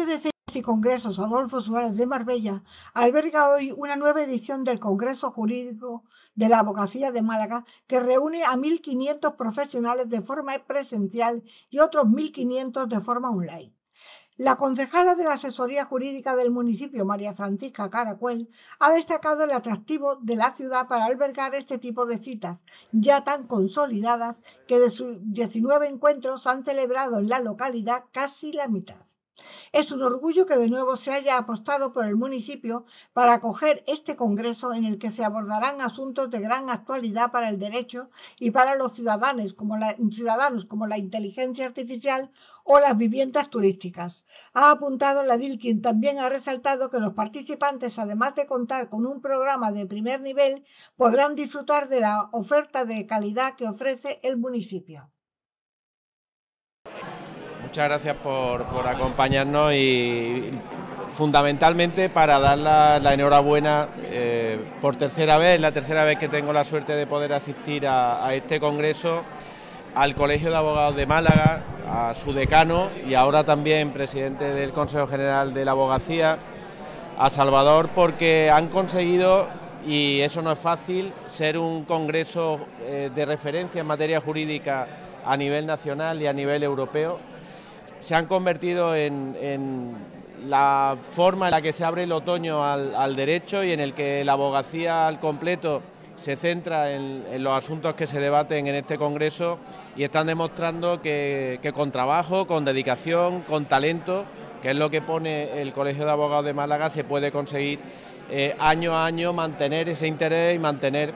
de Ferias y Congresos Adolfo Suárez de Marbella alberga hoy una nueva edición del Congreso Jurídico de la Abogacía de Málaga, que reúne a 1.500 profesionales de forma presencial y otros 1.500 de forma online. La concejala de la Asesoría Jurídica del municipio, María Francisca Caracuel, ha destacado el atractivo de la ciudad para albergar este tipo de citas, ya tan consolidadas que de sus 19 encuentros han celebrado en la localidad casi la mitad. Es un orgullo que de nuevo se haya apostado por el municipio para acoger este congreso en el que se abordarán asuntos de gran actualidad para el derecho y para los ciudadanos, como la inteligencia artificial o las viviendas turísticas. Ha apuntado la edil, quien también ha resaltado que los participantes, además de contar con un programa de primer nivel, podrán disfrutar de la oferta de calidad que ofrece el municipio. Muchas gracias por acompañarnos y fundamentalmente para dar la enhorabuena por tercera vez, la tercera vez que tengo la suerte de poder asistir a este congreso, al Colegio de Abogados de Málaga, a su decano y ahora también presidente del Consejo General de la Abogacía, a Salvador, porque han conseguido, y eso no es fácil, ser un congreso de referencia en materia jurídica a nivel nacional y a nivel europeo. Se han convertido en la forma en la que se abre el otoño al derecho y en el que la abogacía al completo se centra en los asuntos que se debaten en este congreso, y están demostrando que con trabajo, con dedicación, con talento, que es lo que pone el Colegio de Abogados de Málaga, se puede conseguir año a año mantener ese interés y mantener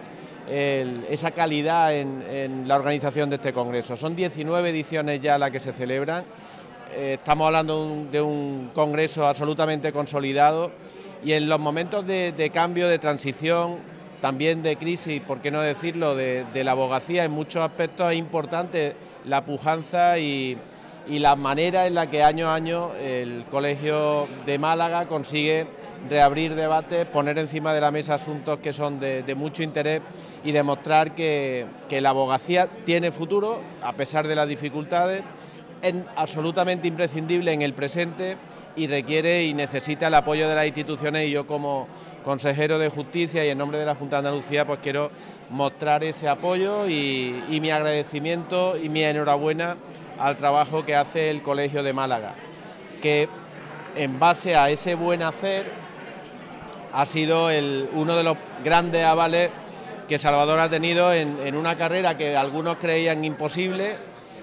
esa calidad en la organización de este congreso. Son 19 ediciones ya las que se celebran. Estamos hablando de un congreso absolutamente consolidado, y en los momentos de cambio, de transición, también de crisis, por qué no decirlo, de la abogacía, en muchos aspectos es importante la pujanza y la manera en la que año a año el Colegio de Málaga consigue reabrir debates, poner encima de la mesa asuntos que son de mucho interés y demostrar que la abogacía tiene futuro a pesar de las dificultades. Es absolutamente imprescindible en el presente y requiere y necesita el apoyo de las instituciones, y yo como consejero de Justicia y en nombre de la Junta de Andalucía pues quiero mostrar ese apoyo y mi agradecimiento y mi enhorabuena al trabajo que hace el Colegio de Málaga, que en base a ese buen hacer ha sido uno de los grandes avales que Salvador ha tenido en una carrera que algunos creían imposible,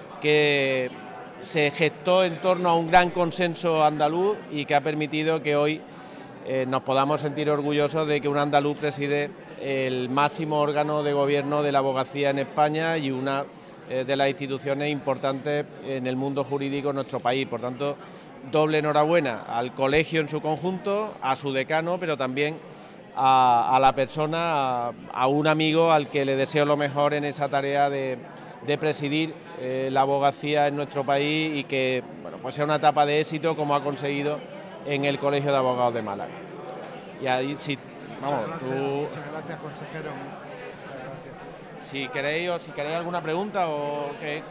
que se gestó en torno a un gran consenso andaluz y que ha permitido que hoy nos podamos sentir orgullosos de que un andaluz preside el máximo órgano de gobierno de la abogacía en España y una de las instituciones importantes en el mundo jurídico en nuestro país. Por tanto, doble enhorabuena al colegio en su conjunto, a su decano, pero también a la persona, a un amigo al que le deseo lo mejor en esa tarea de presidir la abogacía en nuestro país, y que pues sea una etapa de éxito como ha conseguido en el Colegio de Abogados de Málaga. Y ahí sí, vamos, muchas gracias, consejero. Si queréis alguna pregunta o que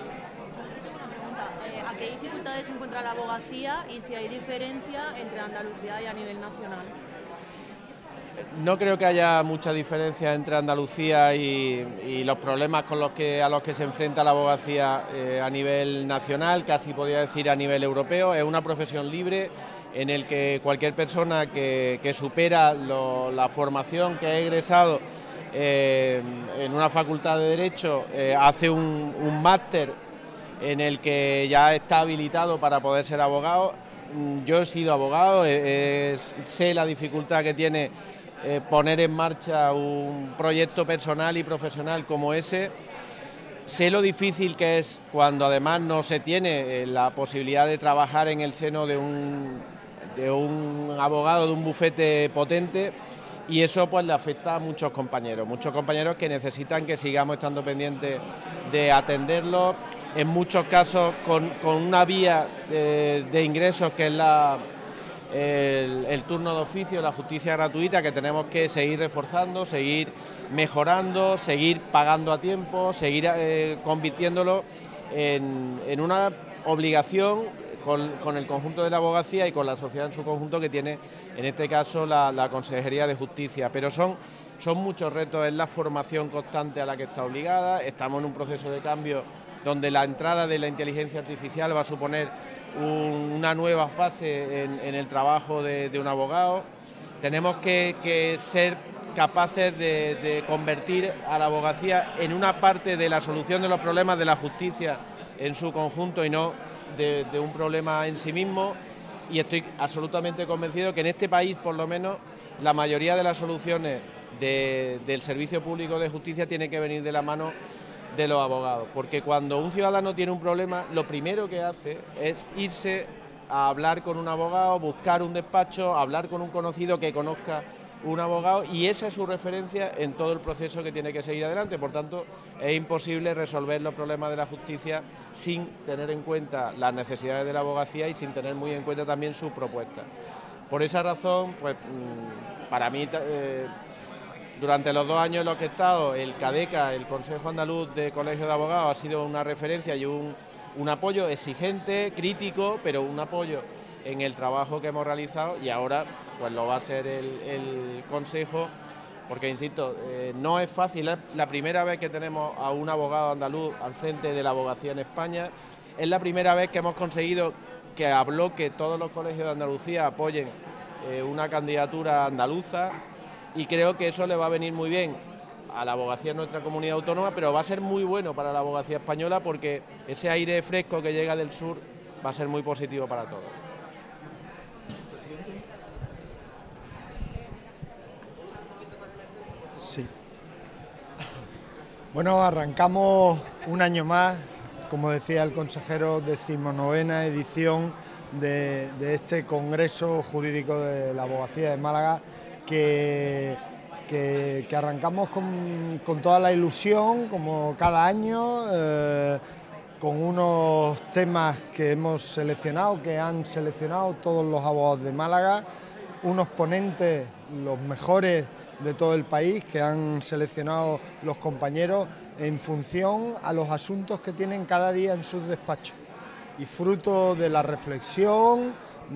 ¿A qué dificultades se encuentra la abogacía y si hay diferencia entre Andalucía y a nivel nacional? No creo que haya mucha diferencia entre Andalucía y los problemas a los que se enfrenta la abogacía a nivel nacional, casi podría decir a nivel europeo. Es una profesión libre en el que cualquier persona que supera la formación que ha egresado en una facultad de Derecho hace un máster en el que ya está habilitado para poder ser abogado. Yo he sido abogado, sé la dificultad que tiene poner en marcha un proyecto personal y profesional como ese. Sé lo difícil que es cuando además no se tiene la posibilidad de trabajar en el seno de un abogado, de un bufete potente, y eso pues le afecta a muchos compañeros que necesitan que sigamos estando pendientes de atenderlos, en muchos casos con una vía de ingresos que es el turno de oficio, la justicia gratuita, que tenemos que seguir reforzando, seguir mejorando, seguir pagando a tiempo, seguir convirtiéndolo en una obligación con el conjunto de la abogacía y con la sociedad en su conjunto, que tiene en este caso la Consejería de Justicia. Pero son muchos retos, es la formación constante a la que está obligada. Estamos en un proceso de cambio donde la entrada de la inteligencia artificial va a suponer una nueva fase en el trabajo de un abogado. Tenemos que ser capaces de convertir a la abogacía en una parte de la solución de los problemas de la justicia en su conjunto y no de un problema en sí mismo. Y estoy absolutamente convencido que en este país, por lo menos, la mayoría de las soluciones del servicio público de justicia tiene que venir de la mano de los abogados, porque cuando un ciudadano tiene un problema, lo primero que hace es irse a hablar con un abogado, buscar un despacho, hablar con un conocido que conozca un abogado, y esa es su referencia en todo el proceso que tiene que seguir adelante. Por tanto, es imposible resolver los problemas de la justicia sin tener en cuenta las necesidades de la abogacía y sin tener muy en cuenta también sus propuestas. Por esa razón, pues para mí, durante los 2 años en los que he estado, el CADECA, el Consejo Andaluz de Colegios de Abogados, ha sido una referencia y un apoyo exigente, crítico, pero un apoyo en el trabajo que hemos realizado, y ahora pues lo va a ser el Consejo, porque insisto, no es fácil. Es la primera vez que tenemos a un abogado andaluz al frente de la abogacía en España, es la primera vez que hemos conseguido que a bloque todos los colegios de Andalucía apoyen una candidatura andaluza, y creo que eso le va a venir muy bien a la abogacía en nuestra comunidad autónoma, pero va a ser muy bueno para la abogacía española, porque ese aire fresco que llega del sur va a ser muy positivo para todos. Sí. Bueno, arrancamos un año más, como decía el consejero, 19ª edición de este Congreso Jurídico de la Abogacía de Málaga, que arrancamos con toda la ilusión, como cada año, con unos temas que hemos seleccionado, que han seleccionado todos los abogados de Málaga, unos ponentes, los mejores de todo el país, que han seleccionado los compañeros en función a los asuntos que tienen cada día en sus despachos, y fruto de la reflexión,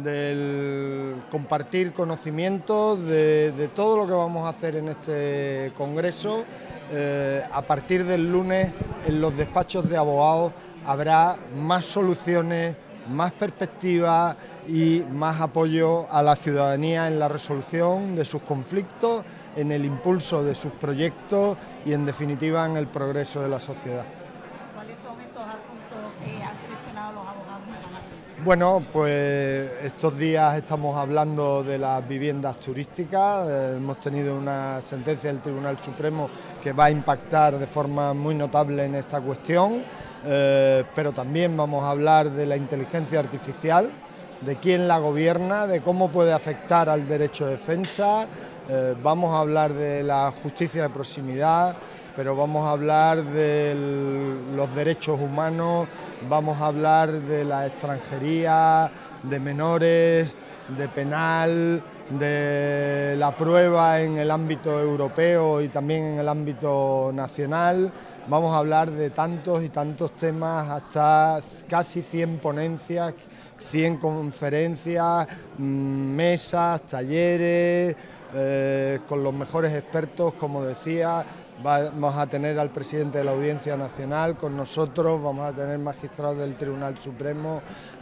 del compartir conocimientos, de todo lo que vamos a hacer en este congreso. A partir del lunes, en los despachos de abogados habrá más soluciones, más perspectivas y más apoyo a la ciudadanía en la resolución de sus conflictos, en el impulso de sus proyectos y, en definitiva, en el progreso de la sociedad. ¿Cuáles son esos asuntos que han seleccionado los abogados en Málaga? Bueno, pues estos días estamos hablando de las viviendas turísticas. Hemos tenido una sentencia del Tribunal Supremo que va a impactar de forma muy notable en esta cuestión, pero también vamos a hablar de la inteligencia artificial, de quién la gobierna, de cómo puede afectar al derecho de defensa. Vamos a hablar de la justicia de proximidad, pero vamos a hablar de los derechos humanos, vamos a hablar de la extranjería, de menores, de penal, de la prueba en el ámbito europeo y también en el ámbito nacional. Vamos a hablar de tantos y tantos temas, hasta casi 100 ponencias, 100 conferencias, mesas, talleres, con los mejores expertos, como decía. Vamos a tener al presidente de la Audiencia Nacional con nosotros, vamos a tener magistrados del Tribunal Supremo,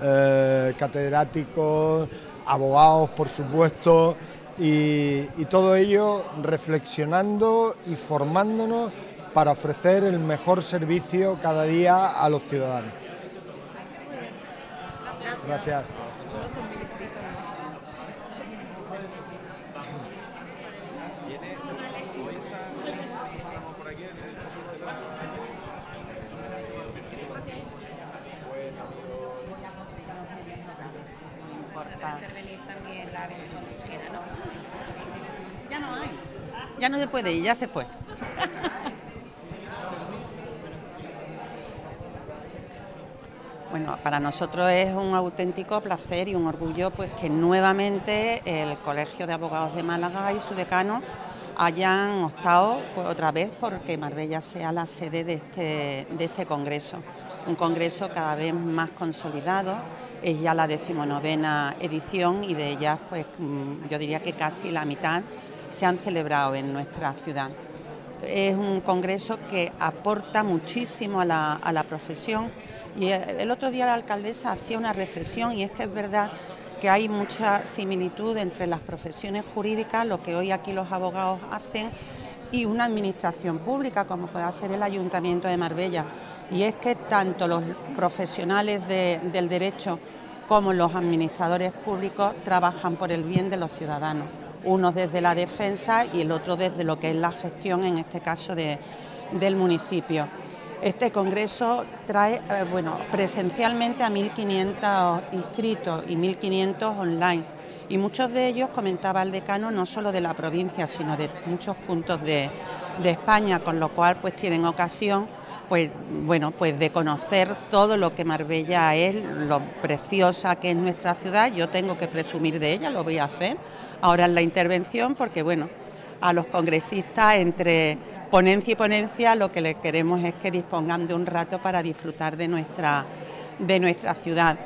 catedráticos, abogados, por supuesto, y todo ello reflexionando y formándonos para ofrecer el mejor servicio cada día a los ciudadanos. Gracias. Intervenir también la viceconsejera, ¿no? Ya no hay. Ya no se puede ir, ya se fue. Bueno, para nosotros es un auténtico placer y un orgullo pues que nuevamente el Colegio de Abogados de Málaga y su decano hayan optado otra vez porque Marbella sea la sede de este congreso. Un congreso cada vez más consolidado, es ya la 19ª edición y de ellas, pues yo diría que casi la mitad se han celebrado en nuestra ciudad. Es un congreso que aporta muchísimo a la profesión y el otro día la alcaldesa hacía una reflexión y es que es verdad que hay mucha similitud entre las profesiones jurídicas, lo que hoy aquí los abogados hacen, y una administración pública como pueda ser el Ayuntamiento de Marbella. Y es que tanto los profesionales del derecho como los administradores públicos trabajan por el bien de los ciudadanos, uno desde la defensa y el otro desde lo que es la gestión, en este caso del municipio. Este congreso trae presencialmente a 1.500 inscritos y 1.500 online. Y muchos de ellos, comentaba el decano, no solo de la provincia, sino de muchos puntos de España, con lo cual pues tienen ocasión pues de conocer todo lo que Marbella es, lo preciosa que es nuestra ciudad. Yo tengo que presumir de ella, lo voy a hacer ahora en la intervención, porque bueno, a los congresistas entre ponencia y ponencia lo que les queremos es que dispongan de un rato para disfrutar de nuestra ciudad.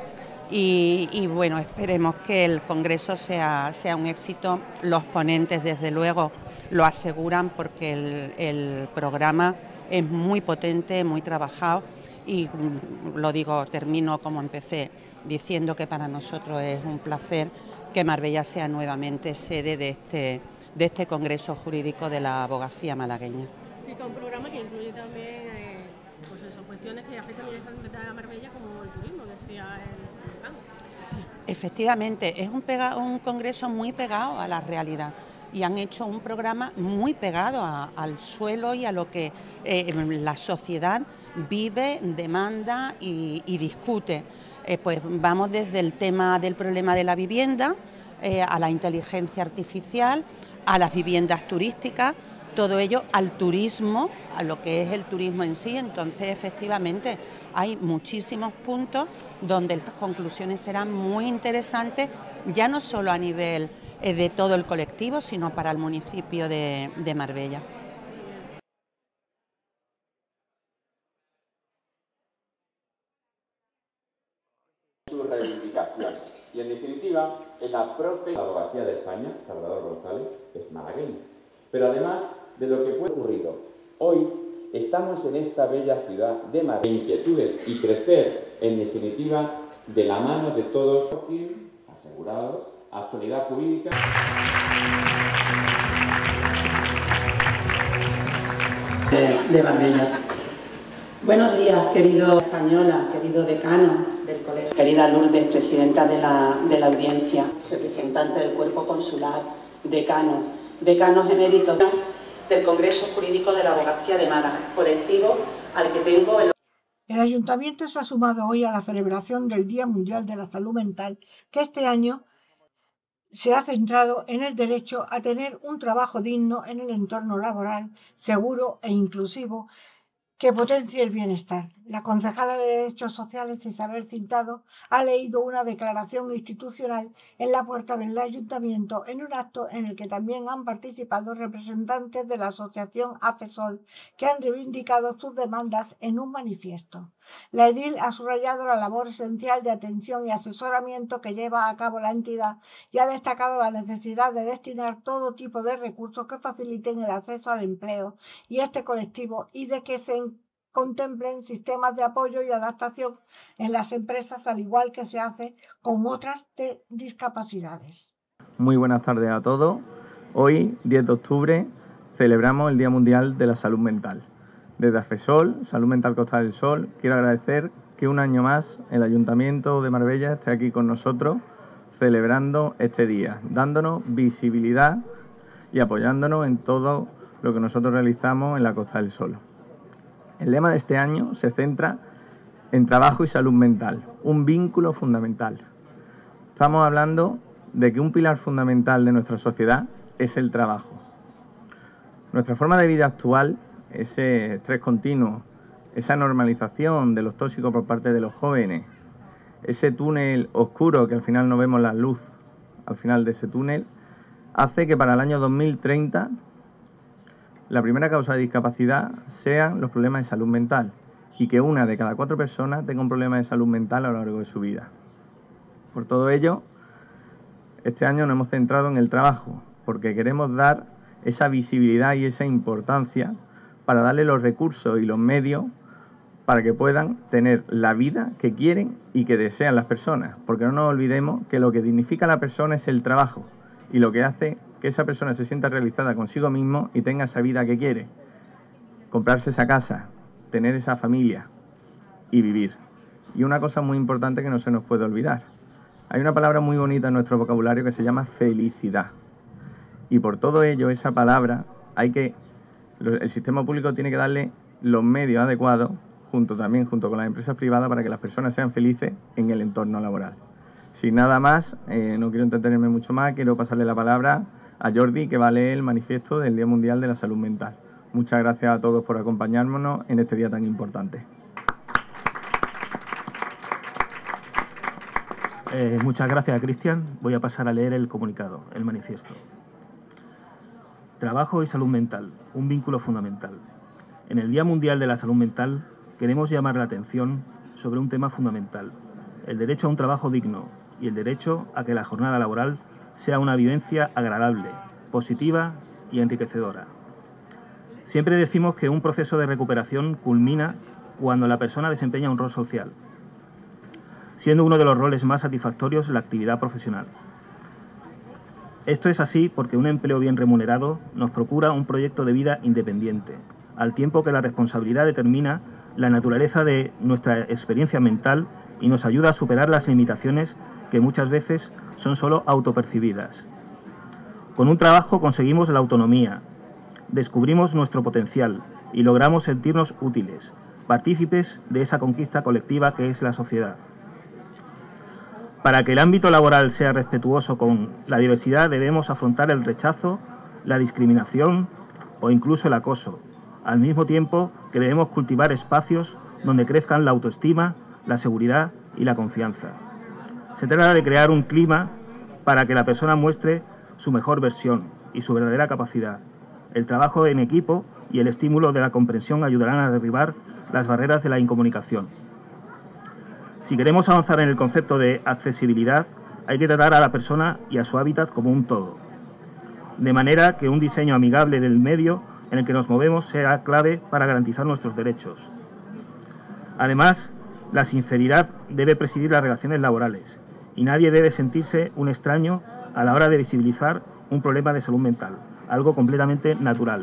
Y bueno, esperemos que el congreso sea un éxito. Los ponentes desde luego lo aseguran porque el programa es muy potente, muy trabajado y lo digo, termino como empecé, diciendo que para nosotros es un placer que Marbella sea nuevamente sede de este Congreso Jurídico de la Abogacía malagueña. Y con un programa que incluye también cuestiones que afectan directamente a Marbella, como el turismo, decía el decano. Efectivamente, es un congreso muy pegado a la realidad y han hecho un programa muy pegado al suelo y a lo que la sociedad vive, demanda y discute. Pues vamos desde el tema del problema de la vivienda, a la inteligencia artificial, a las viviendas turísticas, todo ello al turismo, a lo que es el turismo en sí. Entonces, efectivamente, hay muchísimos puntos donde las conclusiones serán muy interesantes, ya no solo a nivel de todo el colectivo, sino para el municipio de Marbella. Sus reivindicaciones. Y en definitiva, en la profe de la Abogacía de España, Salvador González, es malagueño. Pero además de lo que puede ocurrir hoy, estamos en esta bella ciudad de Marbella, inquietudes y crecer, en definitiva, de la mano de todos, asegurados, actualidad jurídica. De Marbella. Buenos días, querido española, querido decano del colegio, querida Lourdes, presidenta de la audiencia, representante del cuerpo consular, decanos eméritos del Congreso Jurídico de la Abogacía de Málaga, colectivo al que tengo el... El Ayuntamiento se ha sumado hoy a la celebración del Día Mundial de la Salud Mental, que este año se ha centrado en el derecho a tener un trabajo digno en el entorno laboral, seguro e inclusivo, que potencie el bienestar. La concejala de Derechos Sociales, Isabel Cintado, ha leído una declaración institucional en la puerta del Ayuntamiento en un acto en el que también han participado representantes de la asociación AFESOL, que han reivindicado sus demandas en un manifiesto. La edil ha subrayado la labor esencial de atención y asesoramiento que lleva a cabo la entidad y ha destacado la necesidad de destinar todo tipo de recursos que faciliten el acceso al empleo y este colectivo y de que se contemplen sistemas de apoyo y adaptación en las empresas, al igual que se hace con otras de discapacidades. Muy buenas tardes a todos. Hoy, 10 de octubre, celebramos el Día Mundial de la Salud Mental. Desde AFESOL, Salud Mental Costa del Sol, quiero agradecer que un año más el Ayuntamiento de Marbella esté aquí con nosotros celebrando este día, dándonos visibilidad y apoyándonos en todo lo que nosotros realizamos en la Costa del Sol. El lema de este año se centra en trabajo y salud mental, un vínculo fundamental. Estamos hablando de que un pilar fundamental de nuestra sociedad es el trabajo. Nuestra forma de vida actual, ese estrés continuo, esa normalización de los tóxicos por parte de los jóvenes, ese túnel oscuro que al final no vemos la luz al final de ese túnel, hace que para el año 2030 la primera causa de discapacidad sean los problemas de salud mental y que 1 de cada 4 personas tenga un problema de salud mental a lo largo de su vida. Por todo ello, este año nos hemos centrado en el trabajo, porque queremos dar esa visibilidad y esa importancia para darle los recursos y los medios para que puedan tener la vida que quieren y que desean las personas. Porque no nos olvidemos que lo que dignifica a la persona es el trabajo y lo que hace que esa persona se sienta realizada consigo mismo y tenga esa vida que quiere. Comprarse esa casa, tener esa familia y vivir. Y una cosa muy importante que no se nos puede olvidar. Hay una palabra muy bonita en nuestro vocabulario que se llama felicidad. Y por todo ello, esa palabra, el sistema público tiene que darle los medios adecuados, junto con las empresas privadas, para que las personas sean felices en el entorno laboral. Sin nada más, no quiero entretenerme mucho más, quiero pasarle la palabra a Jordi, que va a leer el manifiesto del Día Mundial de la Salud Mental. Muchas gracias a todos por acompañarnos en este día tan importante. Muchas gracias, Cristian. Voy a pasar a leer el comunicado, el manifiesto. Trabajo y salud mental, un vínculo fundamental. En el Día Mundial de la Salud Mental queremos llamar la atención sobre un tema fundamental, el derecho a un trabajo digno y el derecho a que la jornada laboral sea una vivencia agradable, positiva y enriquecedora. Siempre decimos que un proceso de recuperación culmina cuando la persona desempeña un rol social, siendo uno de los roles más satisfactorios la actividad profesional. Esto es así porque un empleo bien remunerado nos procura un proyecto de vida independiente, al tiempo que la responsabilidad determina la naturaleza de nuestra experiencia mental y nos ayuda a superar las limitaciones que muchas veces son solo autopercibidas. Con un trabajo conseguimos la autonomía, descubrimos nuestro potencial y logramos sentirnos útiles, partícipes de esa conquista colectiva que es la sociedad. Para que el ámbito laboral sea respetuoso con la diversidad debemos afrontar el rechazo, la discriminación o incluso el acoso, al mismo tiempo que debemos cultivar espacios donde crezcan la autoestima, la seguridad y la confianza. Se trata de crear un clima para que la persona muestre su mejor versión y su verdadera capacidad. El trabajo en equipo y el estímulo de la comprensión ayudarán a derribar las barreras de la incomunicación. Si queremos avanzar en el concepto de accesibilidad, hay que tratar a la persona y a su hábitat como un todo, de manera que un diseño amigable del medio en el que nos movemos sea clave para garantizar nuestros derechos. Además, la sinceridad debe presidir las relaciones laborales y nadie debe sentirse un extraño a la hora de visibilizar un problema de salud mental, algo completamente natural.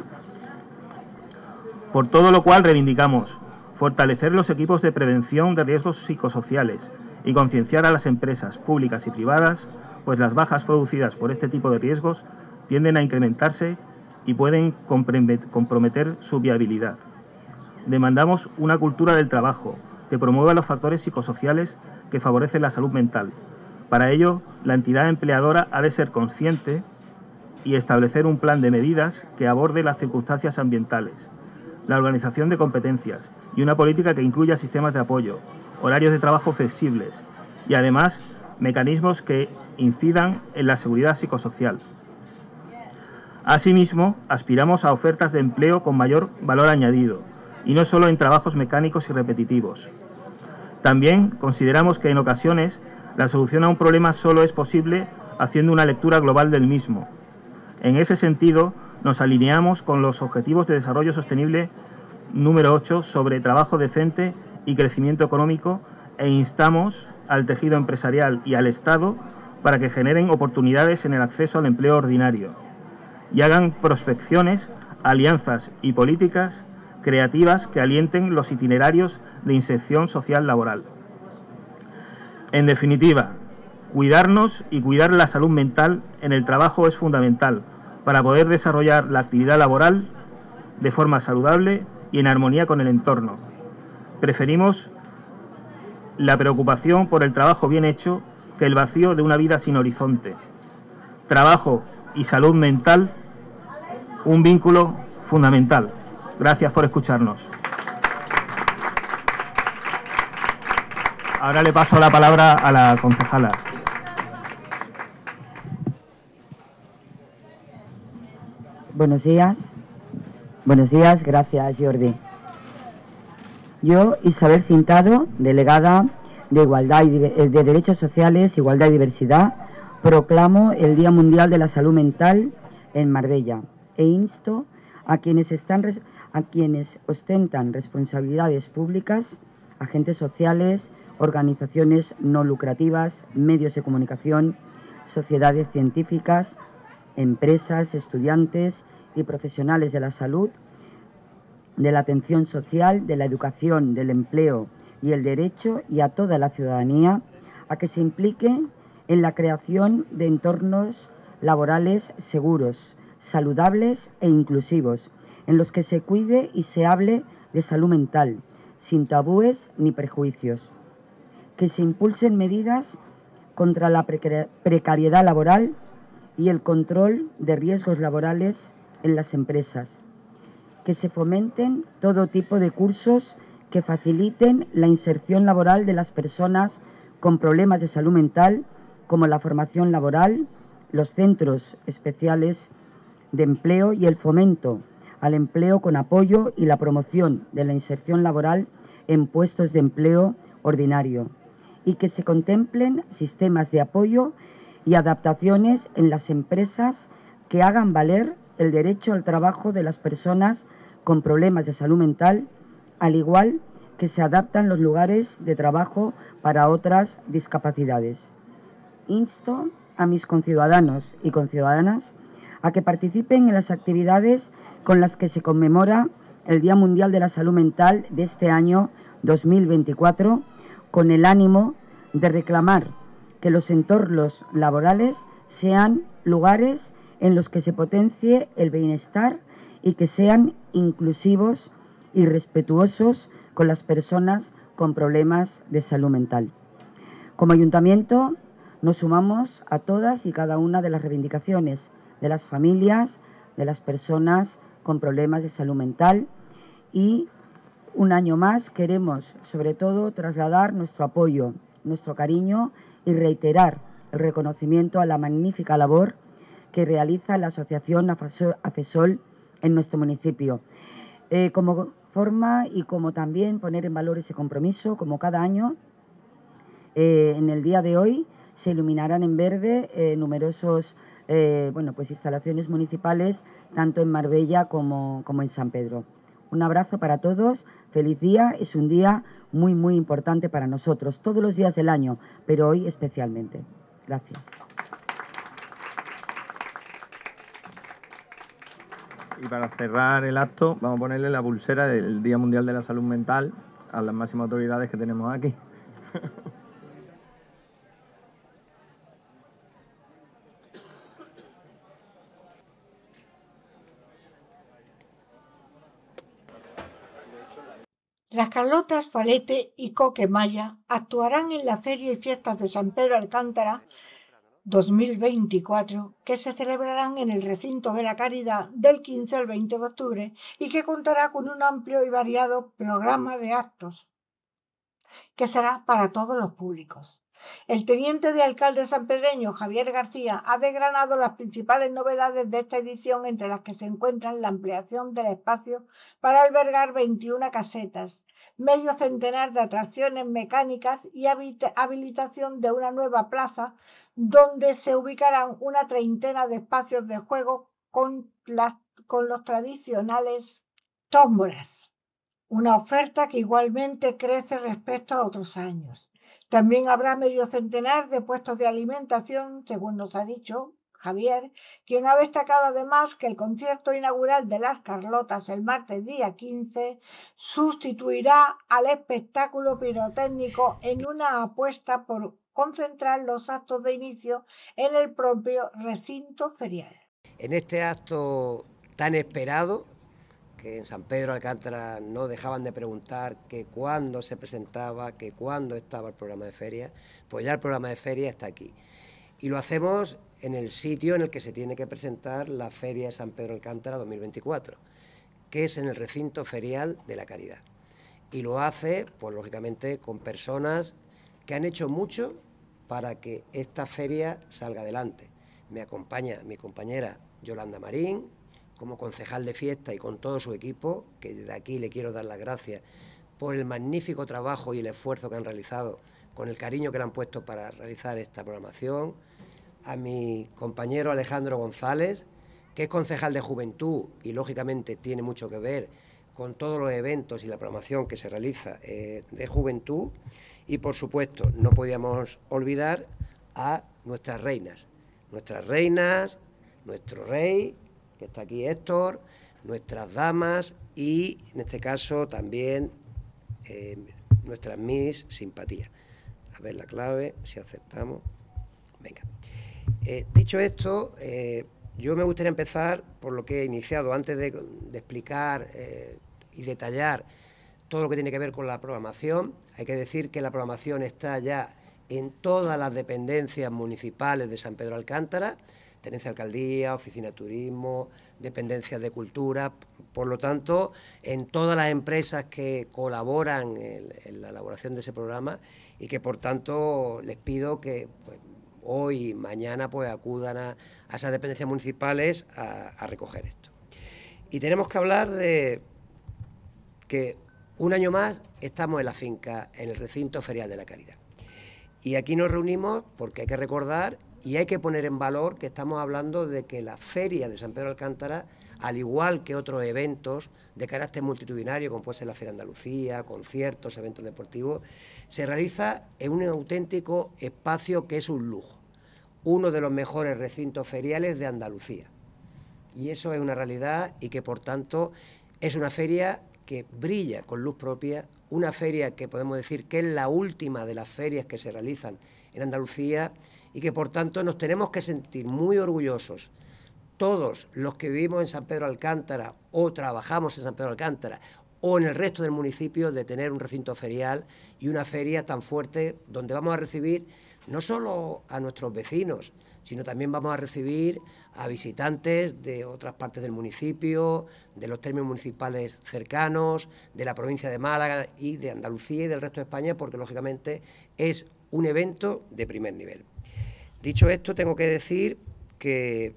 Por todo lo cual reivindicamos fortalecer los equipos de prevención de riesgos psicosociales y concienciar a las empresas públicas y privadas, pues las bajas producidas por este tipo de riesgos tienden a incrementarse y pueden comprometer su viabilidad. Demandamos una cultura del trabajo que promueva los factores psicosociales que favorecen la salud mental. Para ello, la entidad empleadora ha de ser consciente y establecer un plan de medidas que aborde las circunstancias ambientales, la organización de competencias y una política que incluya sistemas de apoyo, horarios de trabajo flexibles y, además, mecanismos que incidan en la seguridad psicosocial. Asimismo, aspiramos a ofertas de empleo con mayor valor añadido y no solo en trabajos mecánicos y repetitivos. También consideramos que en ocasiones la solución a un problema solo es posible haciendo una lectura global del mismo. En ese sentido, nos alineamos con los Objetivos de Desarrollo Sostenible número 8 sobre trabajo decente y crecimiento económico e instamos al tejido empresarial y al Estado para que generen oportunidades en el acceso al empleo ordinario y hagan prospecciones, alianzas y políticas creativas que alienten los itinerarios de inserción social laboral. En definitiva, cuidarnos y cuidar la salud mental en el trabajo es fundamental para poder desarrollar la actividad laboral de forma saludable y en armonía con el entorno. Preferimos la preocupación por el trabajo bien hecho que el vacío de una vida sin horizonte. Trabajo y salud mental, un vínculo fundamental. Gracias por escucharnos. Ahora le paso la palabra a la concejala. Buenos días, gracias Jordi. Yo, Isabel Cintado, delegada de Igualdad y de Derechos Sociales, Igualdad y Diversidad, proclamo el Día Mundial de la Salud Mental en Marbella e insto a quienes ostentan responsabilidades públicas, agentes sociales, organizaciones no lucrativas, medios de comunicación, sociedades científicas, empresas, estudiantes y profesionales de la salud, de la atención social, de la educación, del empleo y el derecho, y a toda la ciudadanía a que se implique en la creación de entornos laborales seguros, saludables e inclusivos, en los que se cuide y se hable de salud mental, sin tabúes ni prejuicios, que se impulsen medidas contra la precariedad laboral y el control de riesgos laborales en las empresas, que se fomenten todo tipo de cursos que faciliten la inserción laboral de las personas con problemas de salud mental, como la formación laboral, los centros especiales de empleo y el fomento al empleo con apoyo y la promoción de la inserción laboral en puestos de empleo ordinario, y que se contemplen sistemas de apoyo y adaptaciones en las empresas que hagan valer el derecho al trabajo de las personas con problemas de salud mental, al igual que se adaptan los lugares de trabajo para otras discapacidades. Insto a mis conciudadanos y conciudadanas a que participen en las actividades con las que se conmemora el Día Mundial de la Salud Mental de este año 2024, con el ánimo de reclamar que los entornos laborales sean lugares en los que se potencie el bienestar y que sean inclusivos y respetuosos con las personas con problemas de salud mental. Como ayuntamiento nos sumamos a todas y cada una de las reivindicaciones de las familias, de las personas con problemas de salud mental, y un año más queremos sobre todo trasladar nuestro apoyo, nuestro cariño y reiterar el reconocimiento a la magnífica labor que realiza la Asociación AFESOL en nuestro municipio. Como forma y como también poner en valor ese compromiso, como cada año, en el día de hoy se iluminarán en verde numerosos instalaciones municipales, tanto en Marbella como en San Pedro. Un abrazo para todos, feliz día, es un día muy, muy importante para nosotros, todos los días del año, pero hoy especialmente. Gracias. Y para cerrar el acto, vamos a ponerle la pulsera del Día Mundial de la Salud Mental a las máximas autoridades que tenemos aquí. Las Carlotas Falete y Coque Maya actuarán en la Feria y Fiestas de San Pedro Alcántara 2024, que se celebrarán en el Recinto de la Caridad del 15 al 20 de octubre y que contará con un amplio y variado programa de actos, que será para todos los públicos. El teniente de alcalde sanpedreño, Javier García, ha desgranado las principales novedades de esta edición, entre las que se encuentran la ampliación del espacio para albergar 21 casetas, medio centenar de atracciones mecánicas y habilitación de una nueva plaza donde se ubicarán una treintena de espacios de juego con los tradicionales tómbolas, una oferta que igualmente crece respecto a otros años. También habrá medio centenar de puestos de alimentación, según nos ha dicho Javier, quien ha destacado además que el concierto inaugural de las Carlotas el martes día 15 sustituirá al espectáculo pirotécnico en una apuesta por concentrar los actos de inicio en el propio recinto ferial. En este acto tan esperado, que en San Pedro Alcántara no dejaban de preguntar que cuándo se presentaba, que cuándo estaba el programa de feria, pues ya el programa de feria está aquí. Y lo hacemos en el sitio en el que se tiene que presentar la Feria de San Pedro Alcántara 2024, que es en el recinto ferial de la Caridad. Y lo hace, pues lógicamente, con personas que han hecho mucho para que esta feria salga adelante. Me acompaña mi compañera Yolanda Marín, como concejal de fiesta, y con todo su equipo, que desde aquí le quiero dar las gracias por el magnífico trabajo y el esfuerzo que han realizado con el cariño que le han puesto para realizar esta programación, a mi compañero Alejandro González, que es concejal de Juventud y lógicamente tiene mucho que ver con todos los eventos y la programación que se realiza de Juventud, y por supuesto no podíamos olvidar a nuestras reinas, nuestro rey, que está aquí Héctor, nuestras damas y en este caso también nuestras Miss Simpatía. A ver la clave, si aceptamos. Venga. Dicho esto, yo me gustaría empezar por lo que he iniciado, antes de explicar y detallar todo lo que tiene que ver con la programación. Hay que decir que la programación está ya en todas las dependencias municipales de San Pedro de Alcántara, tenencia de alcaldía, oficina de turismo, dependencias de cultura, por lo tanto, en todas las empresas que colaboran en la elaboración de ese programa, y que por tanto les pido que pues, hoy y mañana pues acudan a esas dependencias municipales a recoger esto. Y tenemos que hablar de que un año más estamos en la finca, en el recinto ferial de la Caridad. Y aquí nos reunimos porque hay que recordar y hay que poner en valor que estamos hablando de que la feria de San Pedro de Alcántara, al igual que otros eventos de carácter multitudinario, como puede ser la Feria de Andalucía, conciertos, eventos deportivos, se realiza en un auténtico espacio que es un lujo, uno de los mejores recintos feriales de Andalucía. Y eso es una realidad y que, por tanto, es una feria que brilla con luz propia, una feria que podemos decir que es la última de las ferias que se realizan en Andalucía y que, por tanto, nos tenemos que sentir muy orgullosos todos los que vivimos en San Pedro de Alcántara o trabajamos en San Pedro de Alcántara o en el resto del municipio, de tener un recinto ferial y una feria tan fuerte donde vamos a recibir no solo a nuestros vecinos, sino también vamos a recibir a visitantes de otras partes del municipio, de los términos municipales cercanos, de la provincia de Málaga y de Andalucía y del resto de España, porque lógicamente es un evento de primer nivel. Dicho esto, tengo que decir que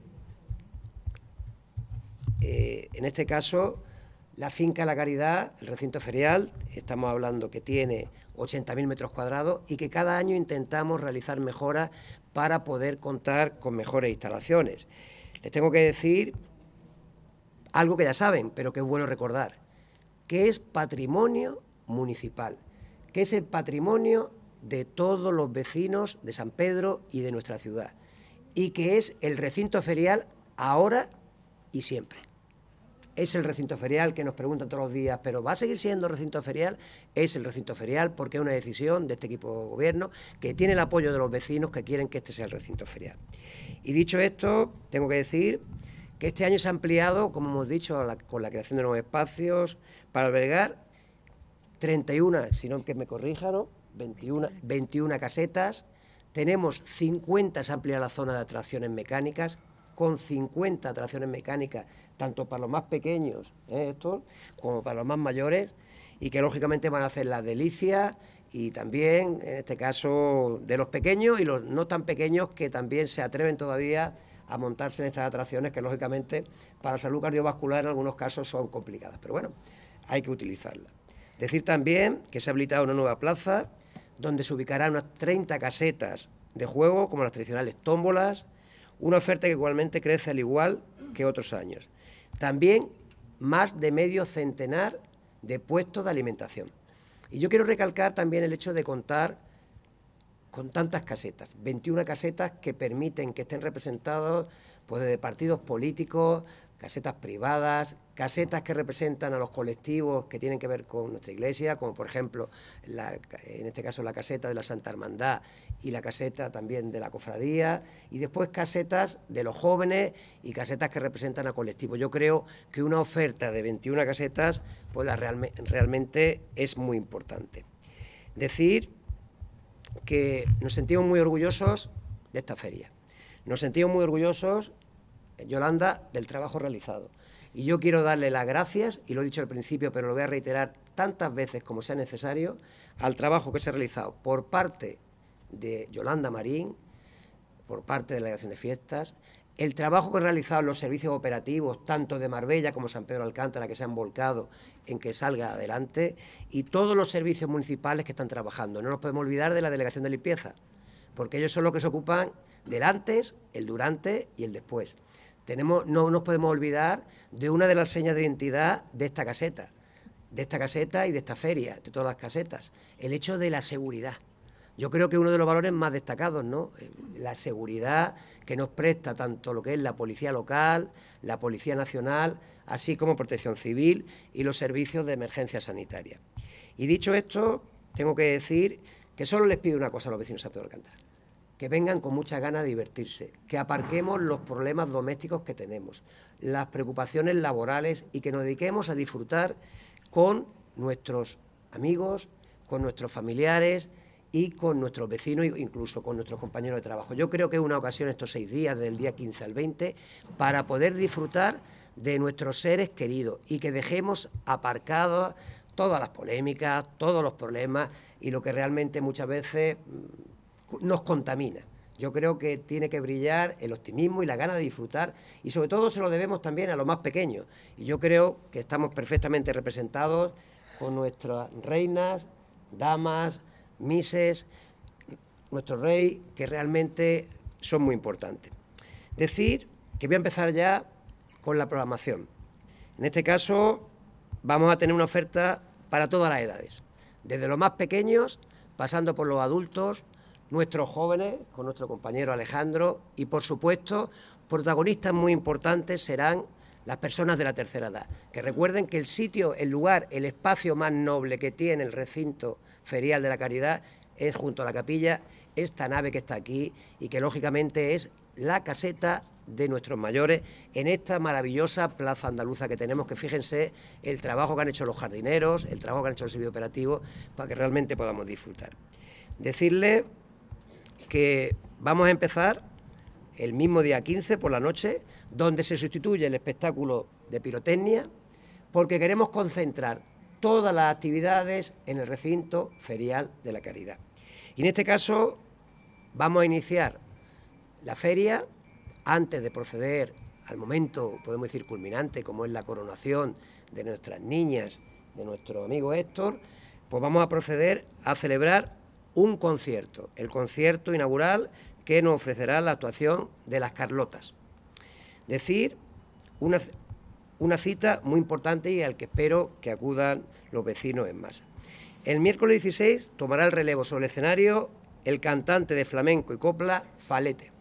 en este caso la finca La Caridad, el recinto ferial, estamos hablando que tiene 80.000 metros cuadrados y que cada año intentamos realizar mejoras para poder contar con mejores instalaciones. Les tengo que decir algo que ya saben, pero que es bueno recordar, que es patrimonio municipal, que es el patrimonio de todos los vecinos de San Pedro y de nuestra ciudad, y que es el recinto ferial ahora y siempre. Es el recinto ferial que nos preguntan todos los días, pero ¿va a seguir siendo recinto ferial? Es el recinto ferial porque es una decisión de este equipo de gobierno que tiene el apoyo de los vecinos que quieren que este sea el recinto ferial. Y dicho esto, tengo que decir que este año se ha ampliado, como hemos dicho, con la creación de nuevos espacios para albergar 31, si no que me corrijan, ¿no? 21 casetas. Tenemos 50, se amplía la zona de atracciones mecánicas, con 50 atracciones mecánicas, tanto para los más pequeños, Héctor, como para los más mayores, y que lógicamente van a hacer la delicia, y también, en este caso, de los pequeños y los no tan pequeños que también se atreven todavía a montarse en estas atracciones que, lógicamente, para la salud cardiovascular en algunos casos son complicadas, pero bueno, hay que utilizarlas. Decir también que se ha habilitado una nueva plaza donde se ubicarán unas 30 casetas de juego, como las tradicionales tómbolas, una oferta que igualmente crece al igual que otros años. También más de medio centenar de puestos de alimentación. Y yo quiero recalcar también el hecho de contar con tantas casetas, 21 casetas que permiten que estén representados pues, desde partidos políticos, casetas privadas, casetas que representan a los colectivos que tienen que ver con nuestra iglesia, como por ejemplo, en este caso la caseta de la Santa Hermandad y la caseta también de la Cofradía, y después casetas de los jóvenes y casetas que representan a colectivos. Yo creo que una oferta de 21 casetas pues realmente es muy importante. Decir que nos sentimos muy orgullosos de esta feria. Nos sentimos muy orgullosos, Yolanda, del trabajo realizado. Y yo quiero darle las gracias, y lo he dicho al principio, pero lo voy a reiterar tantas veces como sea necesario, al trabajo que se ha realizado por parte de Yolanda Marín, por parte de la Delegación de Fiestas, el trabajo que han realizado los servicios operativos, tanto de Marbella como San Pedro de Alcántara, que se han volcado en que salga adelante, y todos los servicios municipales que están trabajando. No nos podemos olvidar de la delegación de limpieza, porque ellos son los que se ocupan del antes, el durante y el después. No nos podemos olvidar de una de las señas de identidad de esta caseta y de esta feria, de todas las casetas, el hecho de la seguridad. Yo creo que uno de los valores más destacados, ¿no? La seguridad que nos presta tanto lo que es la Policía Local, la Policía Nacional, así como Protección Civil y los servicios de emergencia sanitaria. Y dicho esto, tengo que decir que solo les pido una cosa a los vecinos de San Pedro de Alcántara: que vengan con muchas ganas de divertirse, que aparquemos los problemas domésticos que tenemos, las preocupaciones laborales y que nos dediquemos a disfrutar con nuestros amigos, con nuestros familiares y con nuestros vecinos e incluso con nuestros compañeros de trabajo. Yo creo que es una ocasión estos 6 días, del día 15 al 20, para poder disfrutar de nuestros seres queridos y que dejemos aparcados todas las polémicas, todos los problemas y lo que realmente muchas veces nos contamina. Yo creo que tiene que brillar el optimismo y la gana de disfrutar, y sobre todo se lo debemos también a los más pequeños. Y yo creo que estamos perfectamente representados con nuestras reinas, damas, mises, nuestro rey, que realmente son muy importantes. Decir que voy a empezar ya con la programación. En este caso vamos a tener una oferta para todas las edades, desde los más pequeños, pasando por los adultos, nuestros jóvenes, con nuestro compañero Alejandro, y por supuesto, protagonistas muy importantes serán las personas de la tercera edad. Que recuerden que el sitio, el lugar, el espacio más noble que tiene el recinto ferial de la Caridad es junto a la capilla, esta nave que está aquí y que lógicamente es la caseta de nuestros mayores en esta maravillosa plaza andaluza que tenemos, que fíjense el trabajo que han hecho los jardineros, el trabajo que han hecho los servicios operativos, para que realmente podamos disfrutar. Decirle que vamos a empezar el mismo día 15 por la noche, donde se sustituye el espectáculo de pirotecnia, porque queremos concentrar todas las actividades en el recinto ferial de la Caridad. Y en este caso vamos a iniciar la feria antes de proceder al momento, podemos decir, culminante, como es la coronación de nuestras niñas, de nuestro amigo Héctor. Pues vamos a proceder a celebrar un concierto, el concierto inaugural que nos ofrecerá la actuación de las Carlotas. Decir, una cita muy importante y al que espero que acudan los vecinos en masa. El miércoles 16 tomará el relevo sobre el escenario el cantante de flamenco y copla Falete,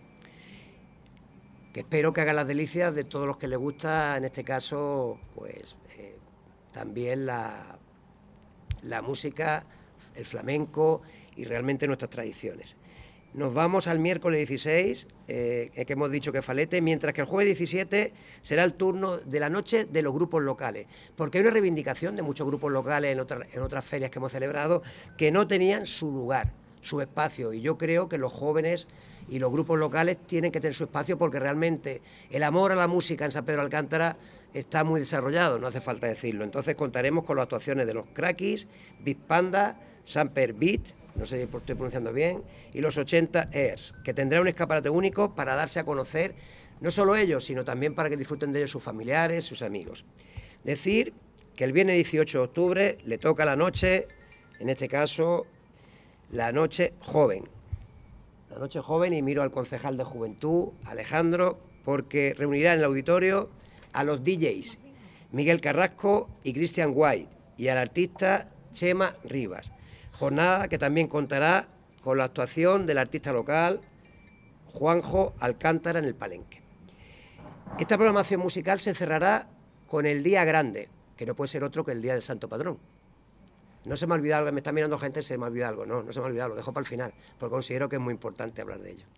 que espero que haga las delicias de todos los que les gusta, en este caso, pues también la música, el flamenco y realmente nuestras tradiciones. Nos vamos al miércoles 16, que hemos dicho que Falete, mientras que el jueves 17 será el turno de la noche de los grupos locales, porque hay una reivindicación de muchos grupos locales en otras ferias que hemos celebrado que no tenían su lugar, su espacio, y yo creo que los jóvenes y los grupos locales tienen que tener su espacio, porque realmente el amor a la música en San Pedro de Alcántara está muy desarrollado, no hace falta decirlo. Entonces contaremos con las actuaciones de los Craquis, Big Panda, Samper Beat, no sé si estoy pronunciando bien, y los 80 Airs, que tendrá un escaparate único para darse a conocer, no solo ellos, sino también para que disfruten de ellos sus familiares, sus amigos. Decir que el viernes 18 de octubre le toca la noche, en este caso, la noche joven. La noche joven, y miro al concejal de Juventud, Alejandro, porque reunirá en el auditorio a los DJs Miguel Carrasco y Christian White, y al artista Chema Rivas. Jornada que también contará con la actuación del artista local Juanjo Alcántara en el Palenque. Esta programación musical se cerrará con el día grande, que no puede ser otro que el día del Santo Patrón. No se me ha olvidado algo, me está mirando gente, se me ha olvidado algo. No se me ha olvidado, lo dejo para el final, porque considero que es muy importante hablar de ello.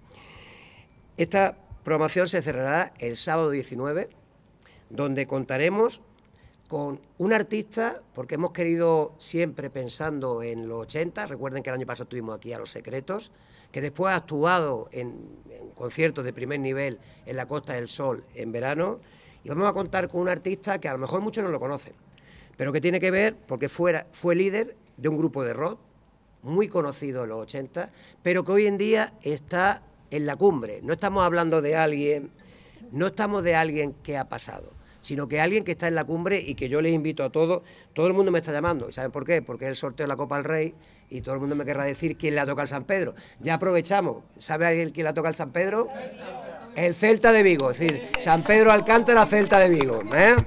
Esta programación se cerrará el sábado 19, donde contaremos con un artista, porque hemos querido siempre pensando en los 80, recuerden que el año pasado tuvimos aquí a Los Secretos, que después ha actuado en conciertos de primer nivel en la Costa del Sol en verano, y vamos a contar con un artista que a lo mejor muchos no lo conocen, pero que tiene que ver porque fue líder de un grupo de rock muy conocido en los 80, pero que hoy en día está en la cumbre. No estamos hablando de alguien, no estamos de alguien que ha pasado, sino que alguien que está en la cumbre y que yo les invito a todos. Todo el mundo me está llamando. ¿Y saben por qué? Porque es el sorteo de la Copa del Rey y todo el mundo me querrá decir quién le ha tocado al San Pedro. Ya aprovechamos. ¿Sabe alguien quién le ha tocado al San Pedro? El Celta de Vigo. Es decir, San Pedro Alcántara, Celta de Vigo.